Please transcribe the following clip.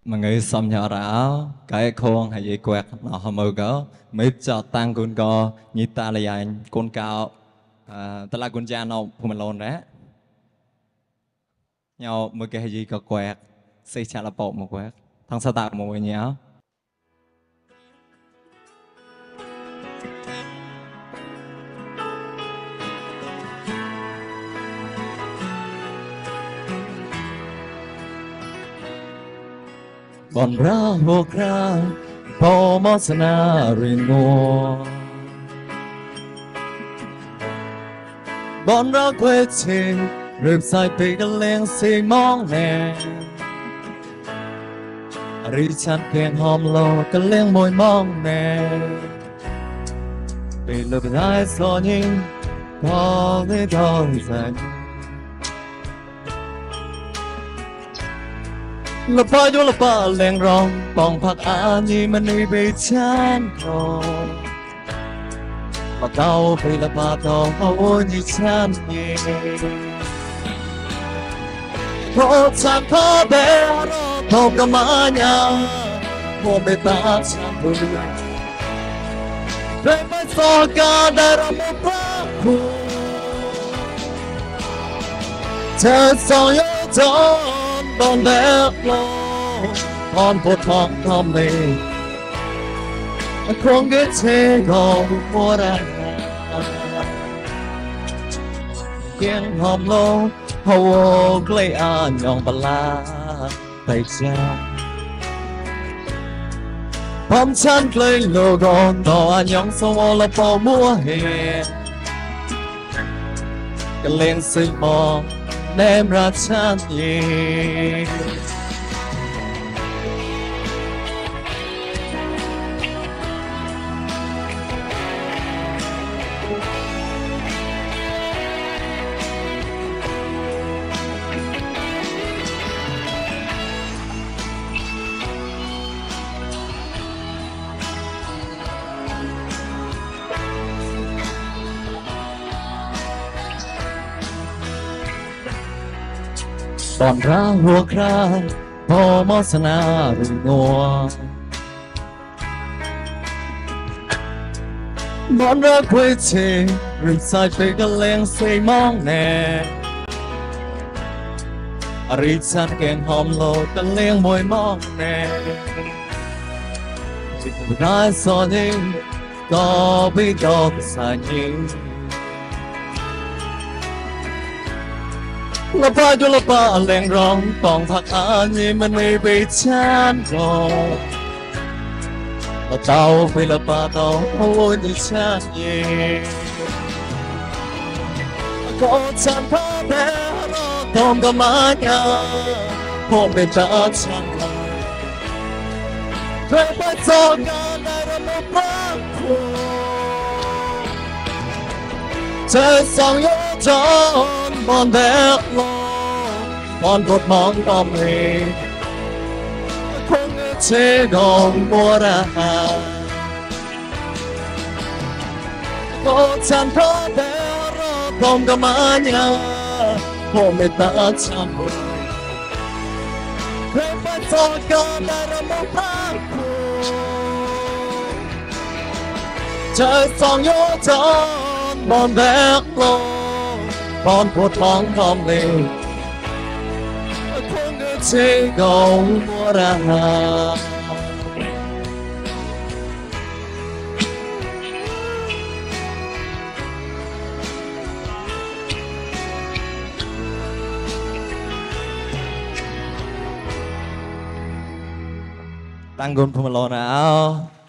mà người xăm nhỏ ráo cái khôn hay gì quẹt nó hầm mơ gỡ mấy cho tăng con co như ta là anh con cao ta là con cha nó phụ mình lồn đấy nhau mới cái hay gì có quẹt xây chả là bộ một quẹt thằng sao tạo một người nhớ bọn ra vô ra bỏ mất na riêng ngô bọn ra quê trình rịp sai bị cái lên xì mong nè rì chăn kèn hòm lô cái lên môi mong nè bị lụp lại so nhìn có cái đau dànhละปาโยละปาแรงร้องปองผักอานีมันไม่ไปชันคอละเต้าไปละปาตองเอาวนยี่ชันเย่พอฉันพอเบรอพบกับมาเนาพอเบตาฉันรู้ได้ไปสอกาได้รับมาพระคุณเธอสองยอดจนตอนแรกลงตอนปวดท้องทำเลยคงก็เทของมัวได้เกียงหอมลงหัวใกล้อ่านยองปลาไปจ้าพร้อมฉันใกล้โลกอนต่ออ่านยองสวอละพอมัวเหตุก็เลี้ยงสิมองแนมราชันเย่ตอนร้าหัวคราพอมอสนาหรืองัวบอนรักไว้เชหรือสายไปกันแรงใส่มองแน่อริชันแกงหอมโลกันเลี้ยงมวยมองแน่จิตร้ายสอนยิ่งก็ไปดอกสายยิ่งละพาโยละปาแรงร้องปองผักอานีมันไม่ไปชันคอละเต้าไปละปาเต้าเอาวนยี่ชันเย่ก็ฉันพอแพ้รอทอมกับมาเนาพอเป็นตาฉันเคยไปสอนกันได้รับมาพระคุณเธอสองยอดจนบอนแบกลงบอนกดมองก็มีคงเชื่อดองมัวระหาก็ฉันเพราะแต่รอคงก็มาเนี่ยพอไม่ตาฉันเคยไปสอนกันได้รับมาพักคุณเธอสองยอดจนบอนแบกลงบอนปวดท้องก็มีคงจะเชื่อดองมัวระหาตั้งกุนพมโลนะเอา